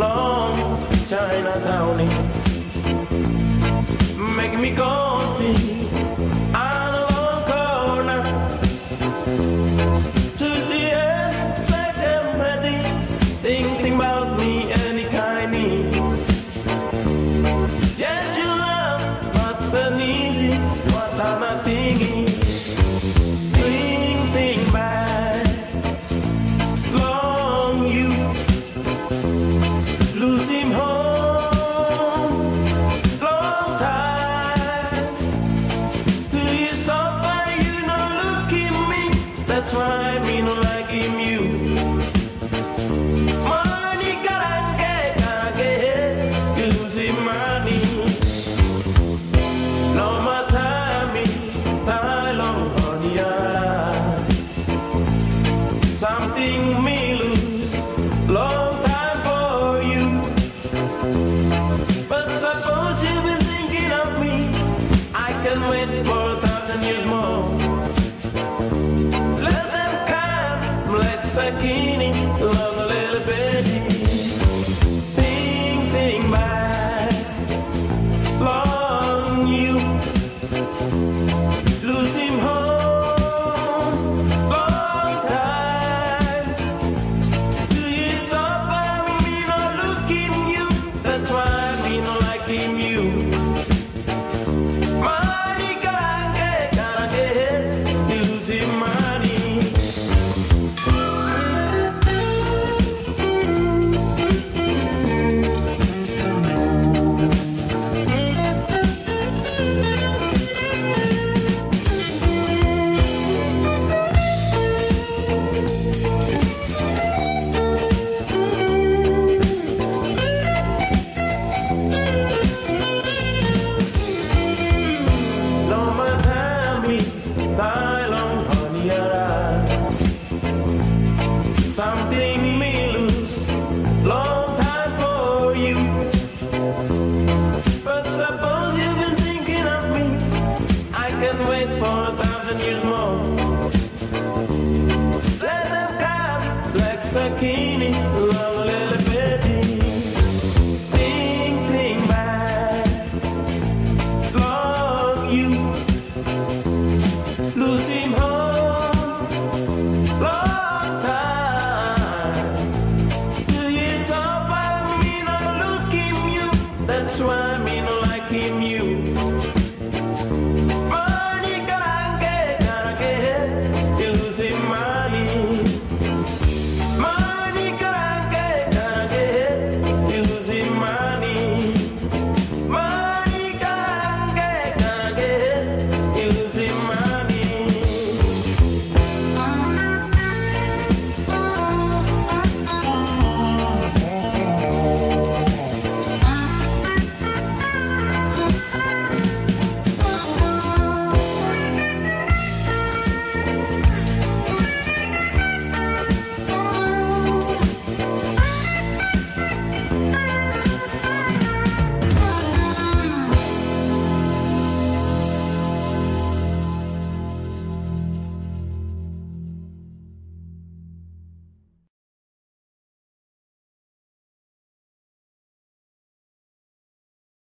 long Chinatown, make me go see on a long corner to see a second ready thinking about me any kind of. Yes, you love, but it's an easy what I'm not thinking. Think back long you lose him home long time to you suffer you no look at me, that's why me no like him you money gotta get you lose him money no matter me die long on the other something me lose long time for you. But suppose you've been thinking of me, I can wait for 1,000 years more. Let them come, let's sakini, love a little baby. Think back, long you lose him home, long time. Do you suffer me not looking you? That's why me no like him you. Money gotta get, losing money. No matter me, die long on the other. Something me lose, long time for you. But suppose you've been thinking of me, I can wait for 1,000 years more. Let them come like sakini, love a little baby. Think back, long you lose him home, long time. Do you suffer me not look him you? That's why